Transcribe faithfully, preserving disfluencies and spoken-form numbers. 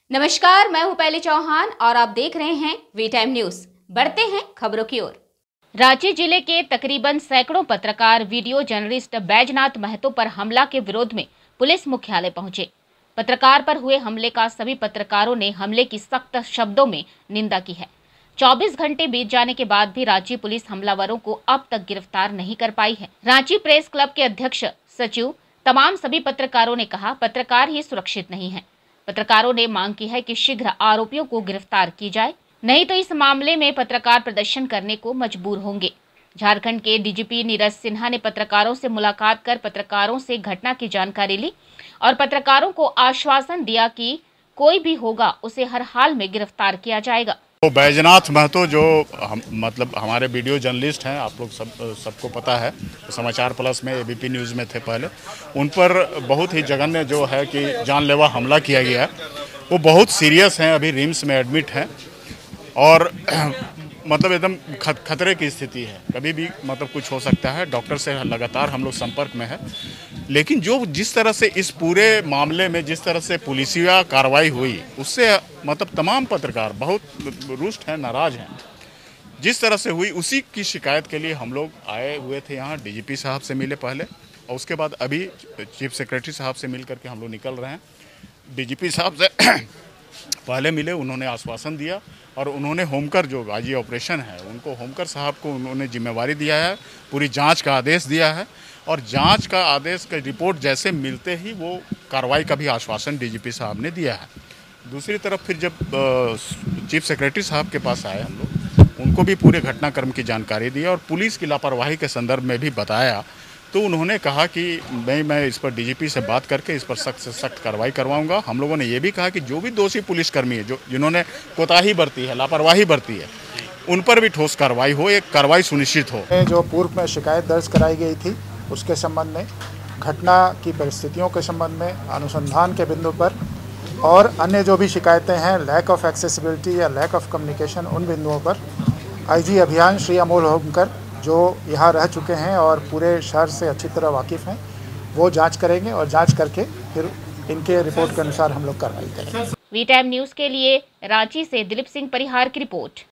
नमस्कार, मैं हूं पहले चौहान और आप देख रहे हैं वी टाइम न्यूज। बढ़ते हैं खबरों की ओर। रांची जिले के तकरीबन सैकड़ों पत्रकार वीडियो जर्नलिस्ट बैजनाथ महतो पर हमला के विरोध में पुलिस मुख्यालय पहुंचे। पत्रकार पर हुए हमले का सभी पत्रकारों ने हमले की सख्त शब्दों में निंदा की है। चौबीस घंटे बीत जाने के बाद भी रांची पुलिस हमलावरों को अब तक गिरफ्तार नहीं कर पाई है। रांची प्रेस क्लब के अध्यक्ष सचिव तमाम सभी पत्रकारों ने कहा, पत्रकार ही सुरक्षित नहीं है। पत्रकारों ने मांग की है कि शीघ्र आरोपियों को गिरफ्तार की जाए, नहीं तो इस मामले में पत्रकार प्रदर्शन करने को मजबूर होंगे। झारखंड के डीजीपी नीरज सिन्हा ने पत्रकारों से मुलाकात कर पत्रकारों से घटना की जानकारी ली और पत्रकारों को आश्वासन दिया कि कोई भी होगा उसे हर हाल में गिरफ्तार किया जाएगा। तो बैजनाथ महतो जो हम मतलब हमारे वीडियो जर्नलिस्ट हैं, आप लोग सब सबको पता है, समाचार प्लस में एबीपी न्यूज़ में थे पहले। उन पर बहुत ही जघन्य जो है कि जानलेवा हमला किया गया है। वो बहुत सीरियस हैं, अभी रिम्स में एडमिट हैं और मतलब एकदम खतरे की स्थिति है, कभी भी मतलब कुछ हो सकता है। डॉक्टर से लगातार हम लोग संपर्क में है, लेकिन जो जिस तरह से इस पूरे मामले में जिस तरह से पुलिसिया कार्रवाई हुई, उससे मतलब तमाम पत्रकार बहुत रुष्ट हैं, नाराज हैं। जिस तरह से हुई उसी की शिकायत के लिए हम लोग आए हुए थे यहाँ। डीजीपी साहब से मिले पहले और उसके बाद अभी चीफ सेक्रेटरी साहब से मिल करके हम लोग निकल रहे हैं। डीजीपी साहब से पहले मिले, उन्होंने आश्वासन दिया और उन्होंने होमकर जो गाजी ऑपरेशन है उनको होमकर साहब को उन्होंने जिम्मेवारी दिया है, पूरी जांच का आदेश दिया है और जांच का आदेश का रिपोर्ट जैसे मिलते ही वो कार्रवाई का भी आश्वासन डीजीपी साहब ने दिया है। दूसरी तरफ फिर जब चीफ सेक्रेटरी साहब के पास आए हम लोग, उनको भी पूरे घटनाक्रम की जानकारी दी और पुलिस की लापरवाही के संदर्भ में भी बताया। तो उन्होंने कहा कि मैं मैं इस पर डीजीपी से बात करके इस पर सख्त से सख्त कार्रवाई करवाऊंगा। हम लोगों ने ये भी कहा कि जो भी दोषी पुलिसकर्मी है, जो जिन्होंने कोताही बरती है, लापरवाही बरती है, उन पर भी ठोस कार्रवाई हो, एक कार्रवाई सुनिश्चित हो। जो पूर्व में शिकायत दर्ज कराई गई थी उसके संबंध में, घटना की परिस्थितियों के संबंध में, अनुसंधान के बिंदु पर और अन्य जो भी शिकायतें हैं, लैक ऑफ एक्सेसिबिलिटी या लैक ऑफ कम्युनिकेशन, उन बिंदुओं पर आईजी अभियान श्री अमोल होमकर जो यहाँ रह चुके हैं और पूरे शहर से अच्छी तरह वाकिफ़ हैं, वो जांच करेंगे और जांच करके फिर इनके रिपोर्ट के अनुसार हम लोग कार्रवाई करेंगे। वी टाइम न्यूज़ के लिए रांची से दिलीप सिंह परिहार की रिपोर्ट।